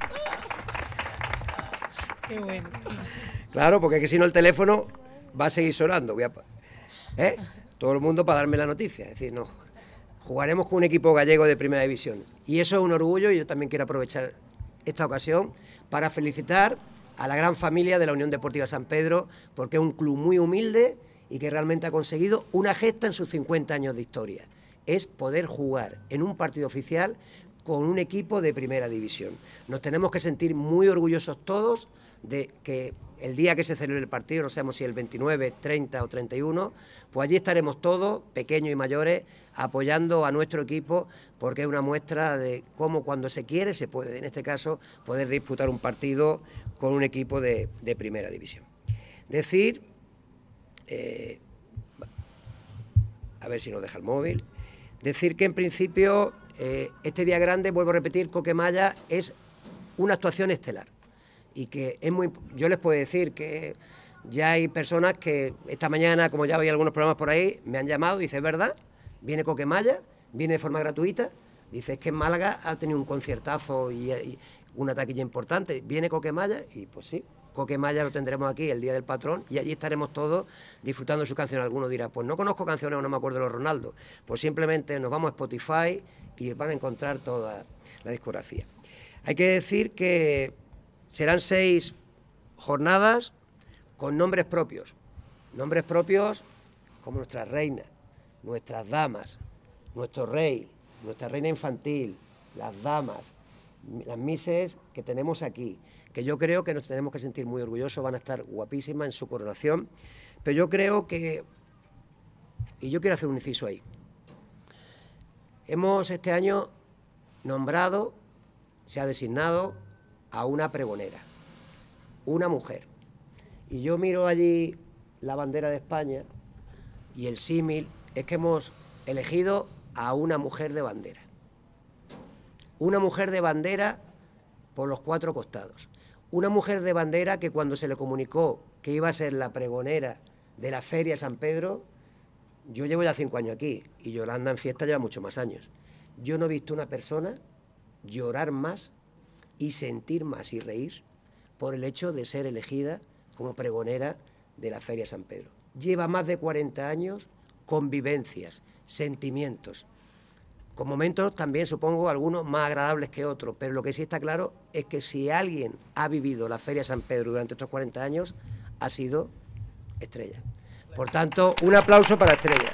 Qué bueno. Claro, porque es que si no el teléfono va a seguir sonando. Todo el mundo para darme la noticia. Es decir, no. Jugaremos con un equipo gallego de Primera División. Y eso es un orgullo y yo también quiero aprovechar esta ocasión para felicitar a la gran familia de la Unión Deportiva San Pedro, porque es un club muy humilde y que realmente ha conseguido una gesta en sus 50 años de historia. Es poder jugar en un partido oficial con un equipo de Primera División. Nos tenemos que sentir muy orgullosos todos de que el día que se celebre el partido, no sabemos si el 29, 30 o 31, pues allí estaremos todos, pequeños y mayores, apoyando a nuestro equipo, porque es una muestra de cómo cuando se quiere se puede, en este caso, poder disputar un partido con un equipo de Primera División. Decir, a ver si nos deja el móvil, decir que en principio este día grande, vuelvo a repetir, Coquemaya es una actuación estelar. Y que es muy, yo les puedo decir que ya hay personas que esta mañana, como ya veía algunos programas por ahí, me han llamado y dice, ¿es verdad? Viene Coquemaya, viene de forma gratuita, dice, es que en Málaga ha tenido un conciertazo y una taquilla importante, viene Coquemaya y pues sí, Coquemaya lo tendremos aquí el día del patrón y allí estaremos todos disfrutando de sus canciones. Algunos dirán, pues no conozco canciones o no me acuerdo de los Ronaldo, pues simplemente nos vamos a Spotify y van a encontrar toda la discografía. Hay que decir que serán 6 jornadas con nombres propios como nuestra reina, nuestras damas, nuestro rey, nuestra reina infantil, las damas, las mises que tenemos aquí, que yo creo que nos tenemos que sentir muy orgullosos, van a estar guapísimas en su coronación, pero yo creo que, y yo quiero hacer un inciso ahí, hemos este año nombrado, se ha designado a una pregonera, una mujer. Y yo miro allí la bandera de España y el símil es que hemos elegido a una mujer de bandera. Una mujer de bandera por los 4 costados. Una mujer de bandera que cuando se le comunicó que iba a ser la pregonera de la Feria San Pedro, yo llevo ya 5 años aquí y Yolanda en fiesta lleva muchos más años. Yo no he visto una persona llorar más y sentir más y reír por el hecho de ser elegida como pregonera de la Feria San Pedro. Lleva más de 40 años con vivencias, sentimientos, con momentos también, supongo, algunos más agradables que otros, pero lo que sí está claro es que si alguien ha vivido la Feria San Pedro durante estos 40 años, ha sido Estrella. Por tanto, un aplauso para Estrella.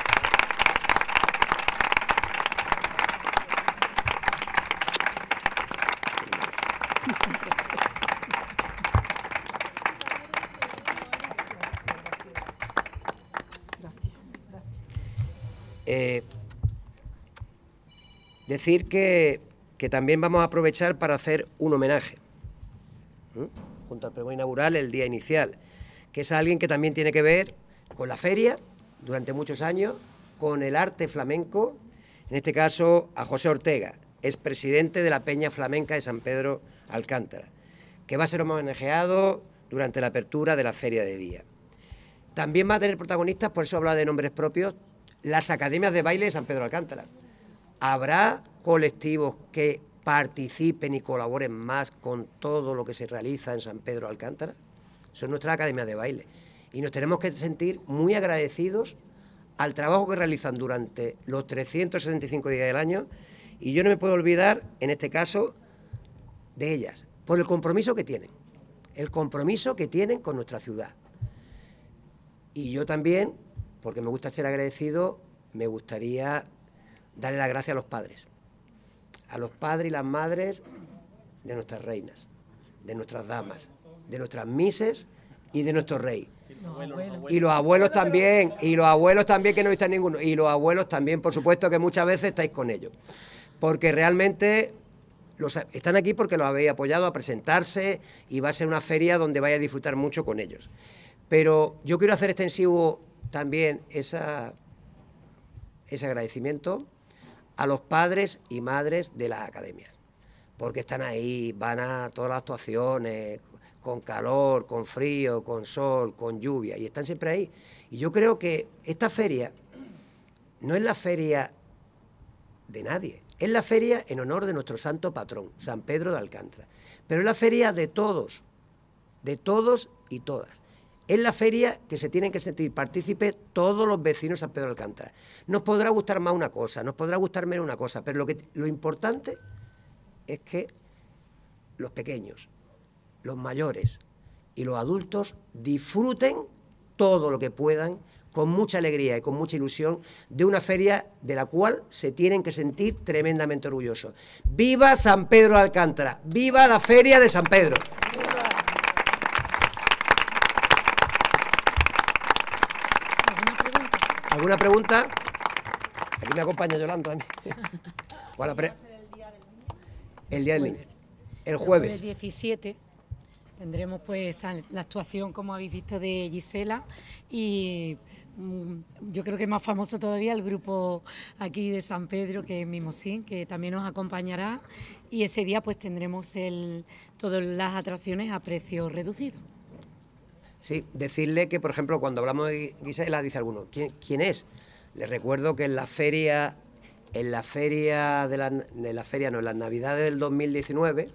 Decir que también vamos a aprovechar para hacer un homenaje, junto al pregón inaugural, el día inicial, que es alguien que también tiene que ver con la feria, durante muchos años, con el arte flamenco, en este caso a José Ortega, expresidente de la Peña Flamenca de San Pedro Alcántara, que va a ser homenajeado durante la apertura de la Feria de Día. También va a tener protagonistas, por eso habla de nombres propios, las academias de baile de San Pedro Alcántara. ¿Habrá colectivos que participen y colaboren más con todo lo que se realiza en San Pedro Alcántara? Son nuestras academias de baile. Y nos tenemos que sentir muy agradecidos al trabajo que realizan durante los 365 días del año. Y yo no me puedo olvidar, en este caso, de ellas, por el compromiso que tienen. El compromiso que tienen con nuestra ciudad. Y yo también, porque me gusta ser agradecido, me gustaría darle las gracias a los padres y las madres de nuestras reinas, de nuestras damas, de nuestras mises y de nuestro rey. Y los abuelos también, que no están ninguno, y los abuelos también, por supuesto, que muchas veces estáis con ellos. Porque realmente están aquí porque los habéis apoyado a presentarse y va a ser una feria donde vais a disfrutar mucho con ellos. Pero yo quiero hacer extensivo también ese ese agradecimiento a los padres y madres de las academias, porque están ahí, van a todas las actuaciones, con calor, con frío, con sol, con lluvia, y están siempre ahí. Y yo creo que esta feria no es la feria de nadie, es la feria en honor de nuestro santo patrón, San Pedro de Alcántara, pero es la feria de todos y todas. Es la feria que se tienen que sentir partícipes todos los vecinos de San Pedro de Alcántara. Nos podrá gustar más una cosa, nos podrá gustar menos una cosa, pero lo importante es que los pequeños, los mayores y los adultos disfruten todo lo que puedan, con mucha alegría y con mucha ilusión, de una feria de la cual se tienen que sentir tremendamente orgullosos. ¡Viva San Pedro de Alcántara! ¡Viva la Feria de San Pedro! ¿Alguna pregunta? Aquí me acompaña Yolanda también. El día del niño. El jueves. El 17 tendremos pues la actuación, como habéis visto, de Gisela, y yo creo que es más famoso todavía el grupo aquí de San Pedro, que es Mimosín, que también nos acompañará, y ese día pues tendremos todas las atracciones a precio reducido. Sí, decirle que, por ejemplo, cuando hablamos de Gisela, dice alguno, ¿quién es? Les recuerdo que en las Navidades del 2019,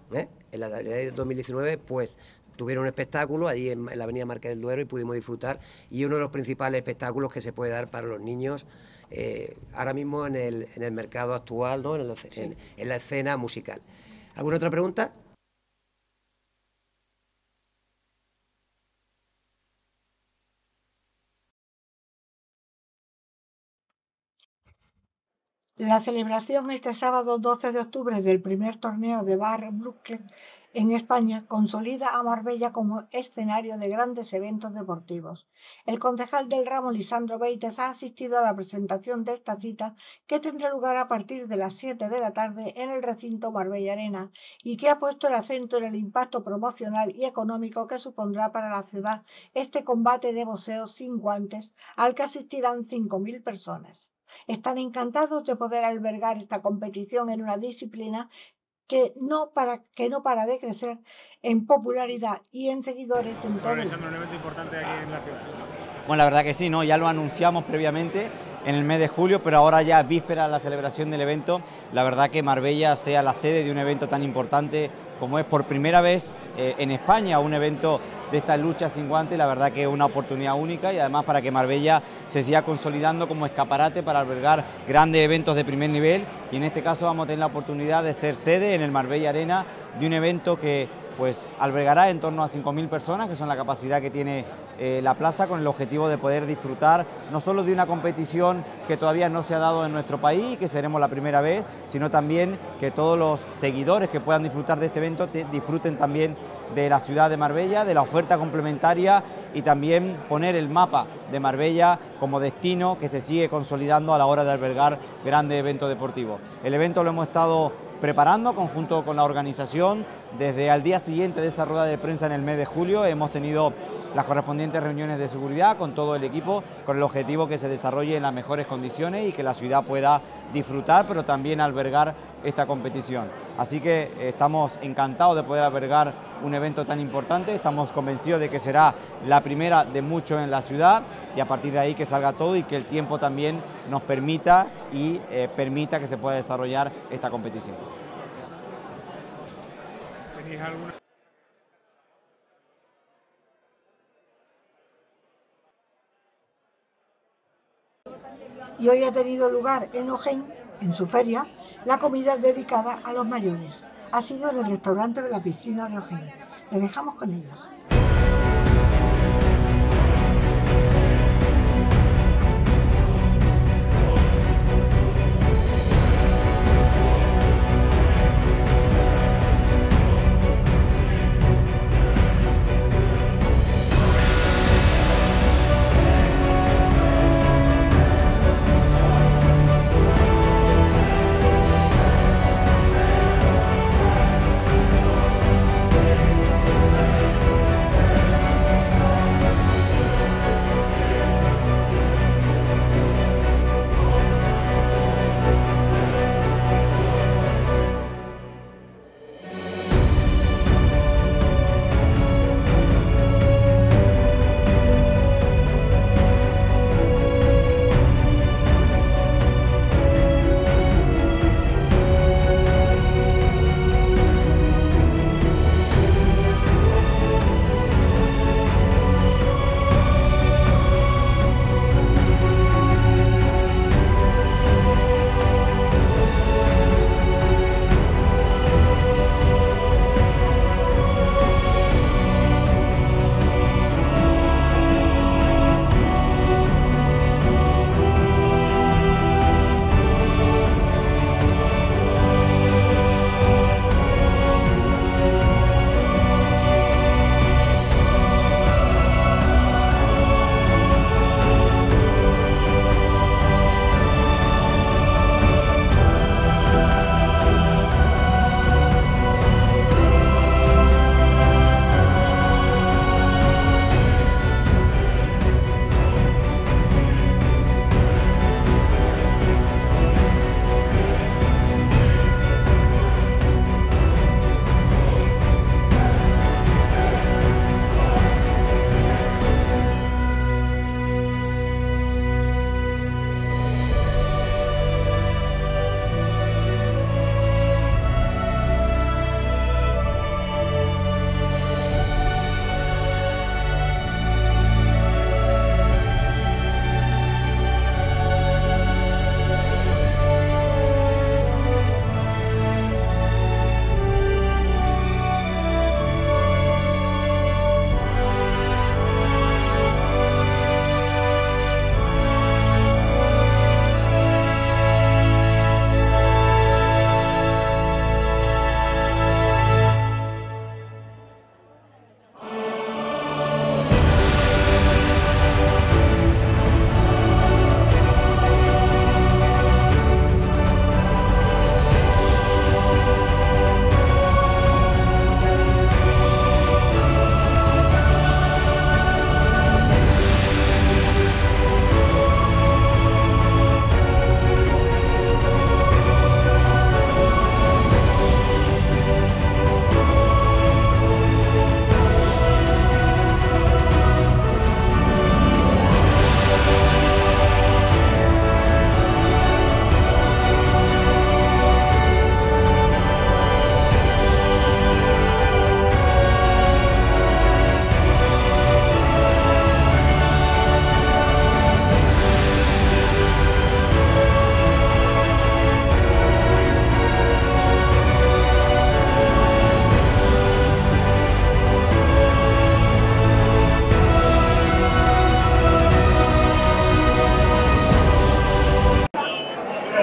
pues tuvieron un espectáculo allí en la avenida Marqués del Duero y pudimos disfrutar, y uno de los principales espectáculos que se puede dar para los niños ahora mismo en el mercado actual, ¿no? en la escena musical. ¿Alguna otra pregunta? La celebración este sábado 12 de octubre del primer torneo de Bar Brooklyn en España consolida a Marbella como escenario de grandes eventos deportivos. El concejal del ramo, Lisandro Beites, ha asistido a la presentación de esta cita, que tendrá lugar a partir de las 7 de la tarde en el recinto Marbella Arena, y que ha puesto el acento en el impacto promocional y económico que supondrá para la ciudad este combate de boxeo sin guantes, al que asistirán 5.000 personas. Están encantados de poder albergar esta competición en una disciplina que no para de crecer en popularidad y en seguidores en todo el mundo. Un evento importante aquí en la ciudad. Bueno, la verdad que sí, ¿no? Ya lo anunciamos previamente en el mes de julio, pero ahora ya víspera de la celebración del evento, la verdad que Marbella sea la sede de un evento tan importante como es por primera vez en España, un evento de estas luchas sin guantes, la verdad que es una oportunidad única, y además para que Marbella se siga consolidando como escaparate para albergar grandes eventos de primer nivel, y en este caso vamos a tener la oportunidad de ser sede en el Marbella Arena de un evento que pues albergará en torno a 5.000 personas, que son la capacidad que tiene la plaza, con el objetivo de poder disfrutar no solo de una competición que todavía no se ha dado en nuestro país y que seremos la primera vez, sino también que todos los seguidores que puedan disfrutar de este evento disfruten también de la ciudad de Marbella, de la oferta complementaria, y también poner el mapa de Marbella como destino que se sigue consolidando a la hora de albergar grandes eventos deportivos. El evento lo hemos estado preparando conjunto con la organización desde al día siguiente de esa rueda de prensa en el mes de julio. Hemos tenido las correspondientes reuniones de seguridad con todo el equipo, con el objetivo que se desarrolle en las mejores condiciones y que la ciudad pueda disfrutar, pero también albergar esta competición. Así que estamos encantados de poder albergar un evento tan importante, estamos convencidos de que será la primera de muchos en la ciudad, y a partir de ahí que salga todo y que el tiempo también nos permita permita que se pueda desarrollar esta competición. ¿Tenéis alguna? Y hoy ha tenido lugar en Ojén, en su feria, la comida dedicada a los mayores. Ha sido en el restaurante de la piscina de Ojén. Les dejamos con ellos.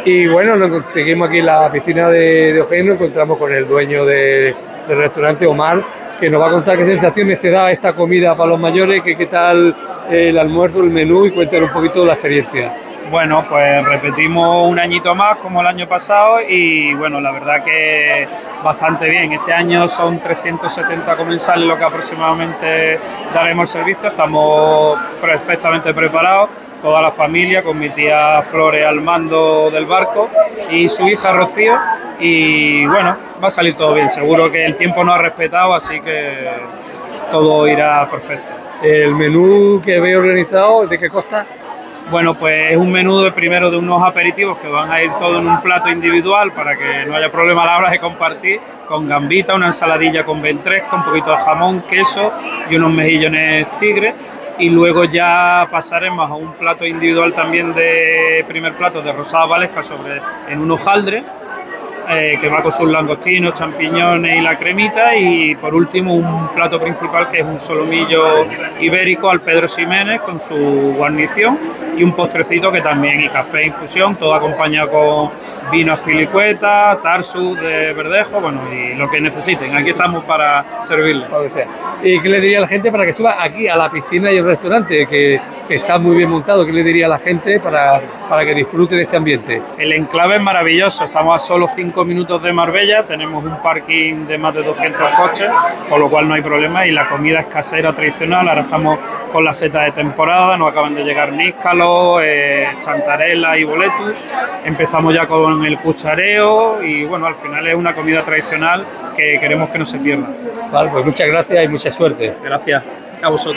Y bueno, seguimos aquí en la piscina de Ojén, nos encontramos con el dueño del restaurante, Omar, que nos va a contar qué sensaciones te da esta comida para los mayores, qué tal el almuerzo, el menú, y cuéntanos un poquito de la experiencia. Bueno, pues repetimos un añito más como el año pasado y bueno, la verdad que bastante bien. Este año son 370 comensales lo que aproximadamente daremos el servicio, estamos perfectamente preparados, toda la familia con mi tía Flores al mando del barco y su hija Rocío, y bueno, va a salir todo bien, seguro que el tiempo nos ha respetado, así que todo irá perfecto. ¿El menú que habéis organizado, de qué consta? Bueno, pues es un menú de primero de unos aperitivos que van a ir todo en un plato individual para que no haya problema a la hora de compartir, con gambita, una ensaladilla con ventresca, un poquito de jamón, queso y unos mejillones tigre. Y luego ya pasaremos a un plato individual también de primer plato de rosada valesca en un hojaldre, que va con sus langostinos, champiñones y la cremita, y por último un plato principal que es un solomillo ibérico al Pedro Ximénez con su guarnición y un postrecito que también, y café infusión, todo acompañado con vino Azpilicueta, Tarsus de Verdejo, bueno, y lo que necesiten, aquí estamos para servirles. ¿Y qué le diría a la gente para que suba aquí a la piscina y el restaurante, que está muy bien montado? ¿Qué le diría a la gente para que disfrute de este ambiente? El enclave es maravilloso, estamos a solo 5 minutos de Marbella, tenemos un parking de más de 200 coches, con lo cual no hay problema, y la comida es casera tradicional. Ahora estamos con la seta de temporada, nos acaban de llegar níscalos, chantarela y boletus, empezamos ya con el cuchareo y bueno, al final es una comida tradicional que queremos que no se pierda. Vale, pues muchas gracias y mucha suerte. Gracias a vosotros.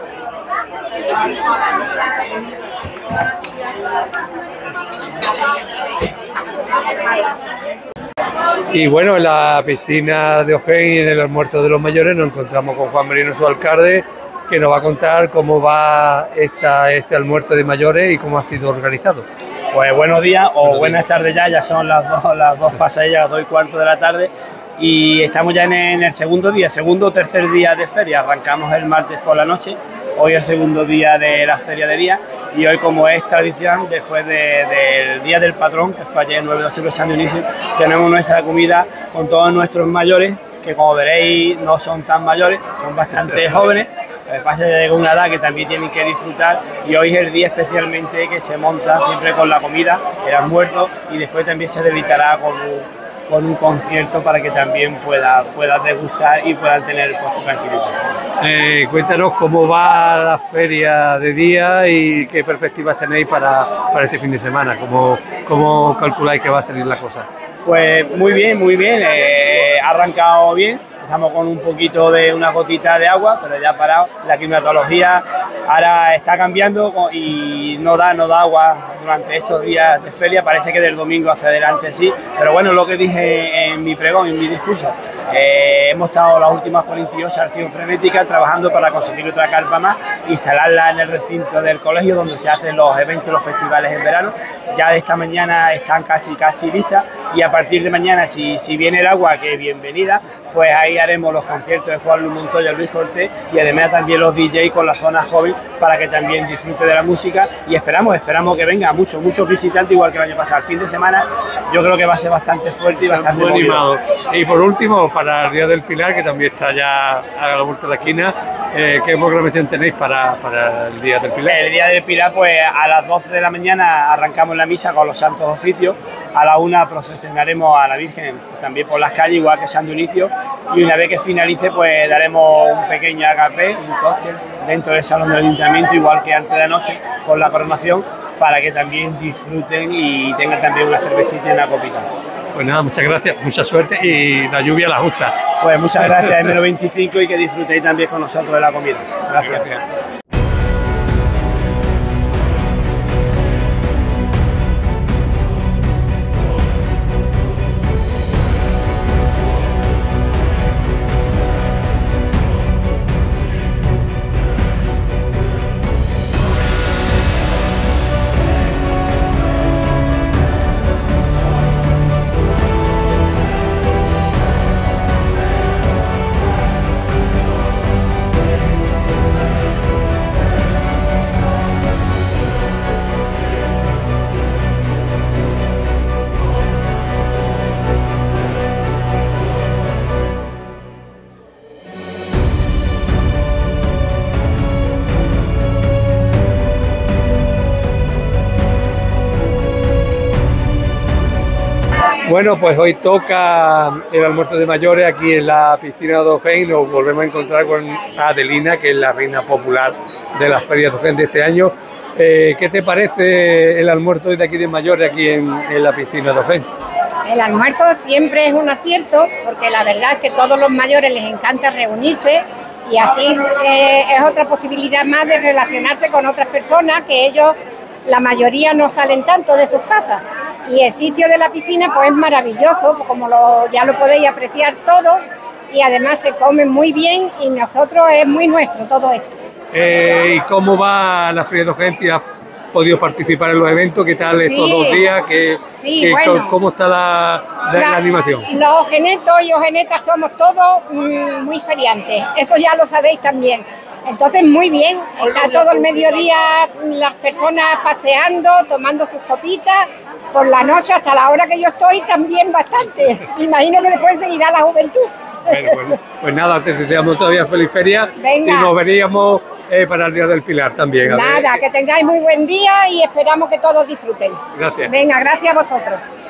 Y bueno, en la piscina de Ojén y en el almuerzo de los mayores nos encontramos con Juan Merino, su alcalde, que nos va a contar cómo va este almuerzo de mayores y cómo ha sido organizado. Pues buenos días o buenas tardes ya son las dos pasadillas, las 2:15 de la tarde, y estamos ya en el segundo o tercer día de feria. Arrancamos el martes por la noche, hoy es el segundo día de la feria de día, y hoy, como es tradición, después del Día del Patrón, que fue ayer 9 de octubre, San Dionisio, tenemos nuestra comida con todos nuestros mayores, que como veréis no son tan mayores, son bastante jóvenes. Pasa de una edad que también tienen que disfrutar, y hoy es el día especialmente que se monta siempre con la comida, el almuerzo, y después también se deleitará con un concierto para que también pueda degustar y puedan tener su tranquilidad. Cuéntanos cómo va la feria de día y qué perspectivas tenéis para este fin de semana, cómo calculáis que va a salir la cosa. Pues muy bien, ha arrancado bien. Empezamos con un poquito de una gotita de agua, pero ya ha parado. La climatología ahora está cambiando y no da agua durante estos días de feria. Parece que del domingo hacia adelante sí, pero bueno, lo que dije en mi pregón, en mi discurso, hemos estado las últimas 48 acción frenética trabajando para conseguir otra carpa más, instalarla en el recinto del colegio donde se hacen los eventos, los festivales en verano. Ya de esta mañana están casi listas, y a partir de mañana, si viene el agua, que bienvenida, pues ahí haremos los conciertos de Juan Luis Montoya, Luis Cortés, y además también los DJ con la zona joven para que también disfrute de la música, y esperamos que venga muchos visitantes, igual que el año pasado. El fin de semana yo creo que va a ser bastante fuerte y bastante muy animado. Y por último, para el Día del Pilar, que también está ya a la vuelta de la esquina, ¿qué programación tenéis para el Día del Pilar? El Día del Pilar, pues a las 12 de la mañana arrancamos la misa con los santos oficios, a la 1 procesionaremos a la Virgen también por las calles, igual que San Dionisio, y una vez que finalice, pues daremos un pequeño agapé, un cóctel dentro del salón del ayuntamiento, igual que antes de la noche, con la coronación, para que también disfruten y tengan también una cervecita y una copita. Pues nada, muchas gracias, mucha suerte, y la lluvia la justa. Pues muchas gracias, es -25, y que disfrutéis también con nosotros de la comida. Gracias. Bueno, pues hoy toca el almuerzo de mayores aquí en la piscina de Ojén y nos volvemos a encontrar con Adelina, que es la reina popular de las ferias de Ojén de este año. ¿Qué te parece el almuerzo de aquí de mayores aquí en la piscina de Ojén? El almuerzo siempre es un acierto, porque la verdad es que a todos los mayores les encanta reunirse y así es otra posibilidad más de relacionarse con otras personas, que ellos, la mayoría, no salen tanto de sus casas. Y el sitio de la piscina pues es maravilloso, como ya lo podéis apreciar todo, y además se come muy bien y nosotros es muy nuestro todo esto. ¿Y cómo va la Feria de Ojén? ¿Has podido participar en los eventos? ¿Qué tal estos 2 días? Bueno, ¿Cómo está la animación? Los ojenetos y ojenetas somos todos muy feriantes, eso ya lo sabéis también. Entonces muy bien, está todo el mediodía las personas paseando, tomando sus copitas, por la noche hasta la hora que yo estoy también bastante. Imagino que después seguirá la juventud. Bueno, pues nada, te deseamos todavía feliz feria. Venga. Y nos veríamos para el Día del Pilar también. Nada, que tengáis muy buen día y esperamos que todos disfruten. Gracias. Venga, gracias a vosotros.